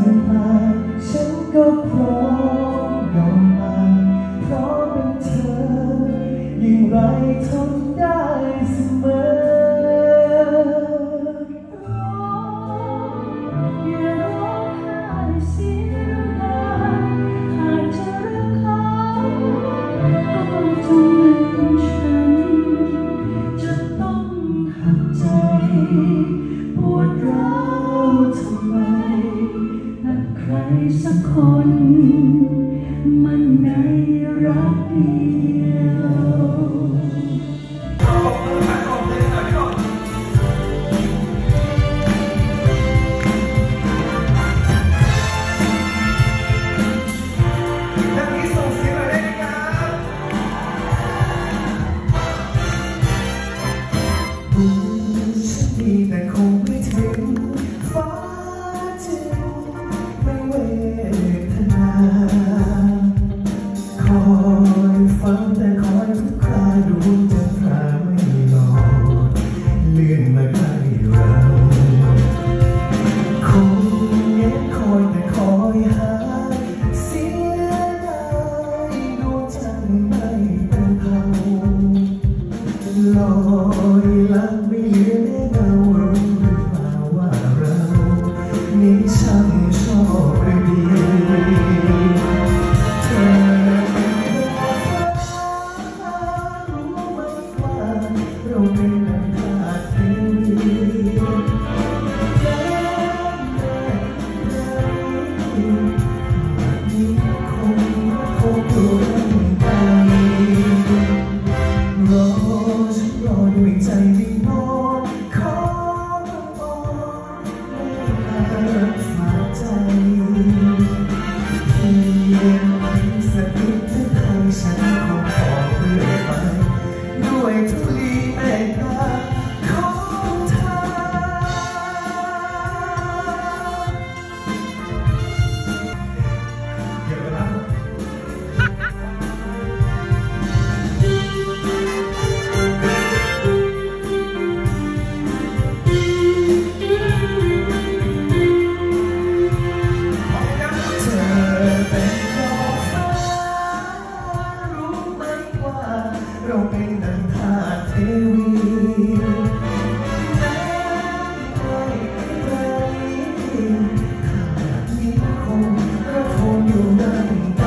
มาฉันก็พร้อมยอมมาเพราะเป็นเธอยิ่งไรทนได้เสมออย่าร้องไห้เสียน้ำตาหากจะรักเขาก็จงเป็นฉันจะต้องหักใจปวดร้าวทำไมรักใครสักคนมันในรักเดียวแต่คงไม่ถึงฟ้าจึงไม่เวทนาคอยฟังแต่คอยทุกคราดวงจันทราไม่หลอกเลื่อนมาใกล้เราคงแง้มคอยแต่คอยหาเสียดายดวงจันทร์ไม่เป็นเขาลอยลับไม่เหลือแม้เงารู้หรือเปล่าว่าเรานี้ช่างชอบหรือดีเธอเป็นดวงฟ้ารู้ไหมว่าเราเป็นดังธาตุเทวีและแม้นี้คงอยู่ไปรอด้วยใจวิงวอนขออ้อนไม่รักฝากใจเพียงสักนิดที่ใครฉันคงขอเรื่อยไปด้วยทุลีเมตตาของเธอเดี๋ยวนะเราเป็นดังธาตุเทวีแม้ไม่ไกลธาตุนี้คงระทมอยู่นั่นไป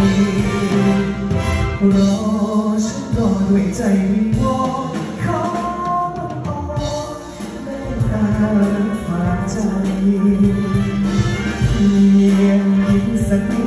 รอฉันรอด้วยใจวิงวอนขออ้อนเมตตาฝากใจเพียงยิ้มสักนิด